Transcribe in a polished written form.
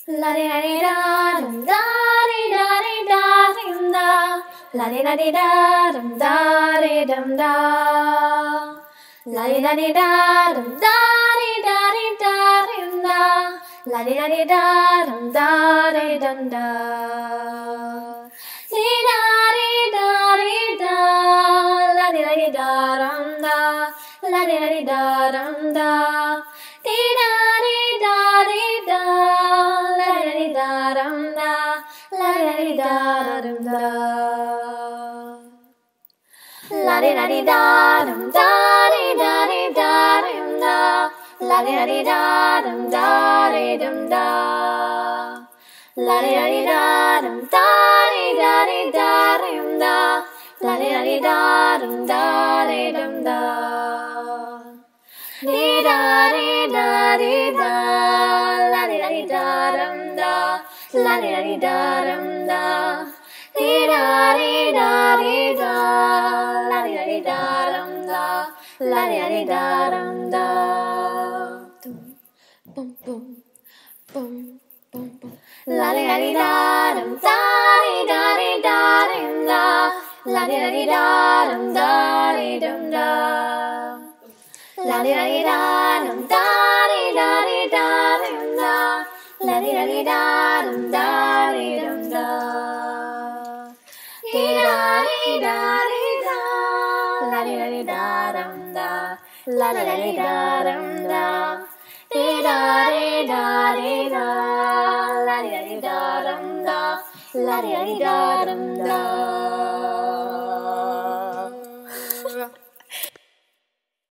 La di da di da dum da di da dum da. La di da di da dum da di dum da. La di da di da dum da di da dum da. La di da di da dum da di dum da. Di da di da. La di da di da dum da. La di da di da dum da. Di da di da di da. La di da di da dum da. La di da di da dum da. La di da di da dum da di da dum da. La di da di da dum da di dum da. La di da di da dum da di da dum da. La di da di da dum da di dum da. Di da di da di da. La di da di da dum da. La di da di da dum da. Di da di da di da. La di da di da dum da. La di da di da dum da. Boom boom boom boom boom. La di da di da dum da di da dum da. La di da di da dum da di dum da. La di da di da dum da di da dum da. La di da di da dum da di dum da. Di da di da di da. La di da di da dum da. La di da di da dum da. Di da di da di da. La di da di da dum da. La di da di da dum da.